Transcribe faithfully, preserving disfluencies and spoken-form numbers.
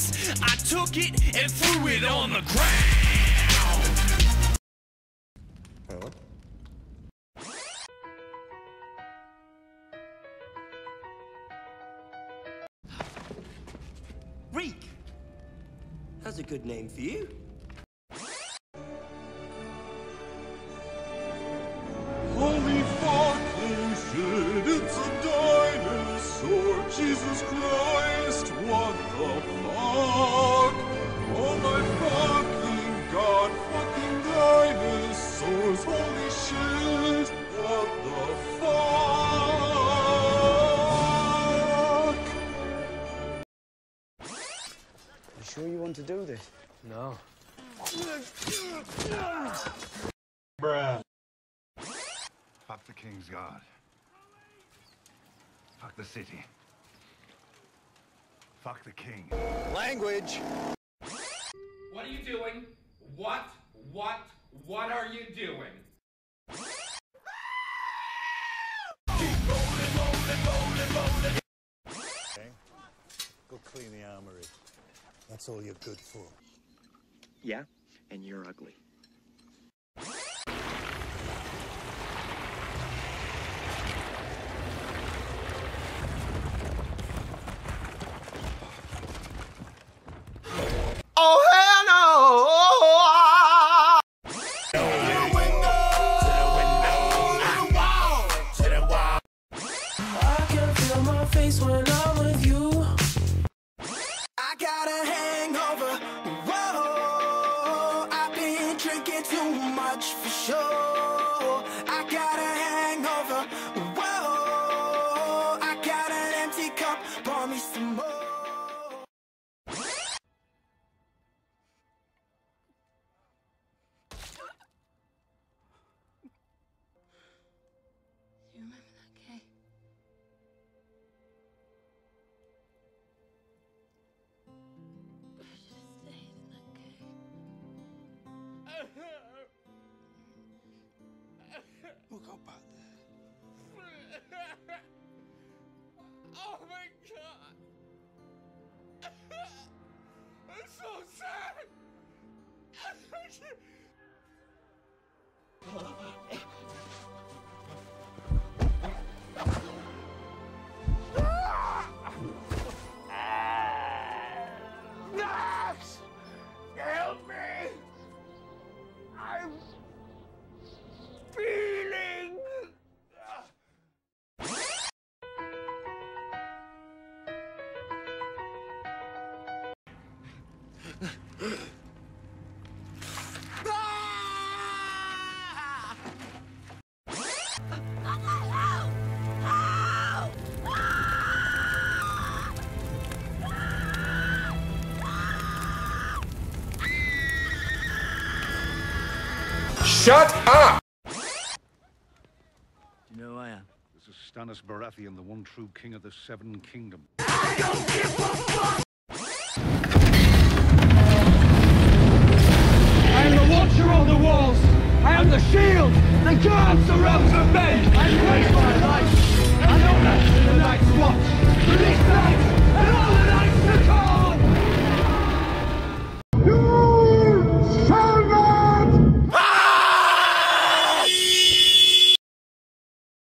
face. I took it and threw it on the ground. Hello? Reek! That's a good name for you. Holy fucking shit, it's a dinosaur! Jesus Christ, what the fuck? Oh my fucking god, fucking dinosaurs! Holy shit, what the fuck? You sure you want to do this? No. Bruh. Fuck the King's Guard. Fuck the city. Fuck the king. Language! What are you doing? What? What? What are you doing? Okay. Go clean the armory. That's all you're good for. Yeah, and you're ugly. Oh hell no! To the window, to the window, to the wall, to the wall. I can feel my face when I'm with you. I got a hangover. Whoa, I've been drinking too much for sure. I got a hangover. Whoa, I got an empty cup. Pour me some more. You remember that cake? We should have stayed in that cave. We'll go back there. Oh my god! I'm so sad! Max! Help me! I'm feeling... Shut up! You know who I am? This is Stannis Baratheon, the one true king of the Seven Kingdoms. I don't give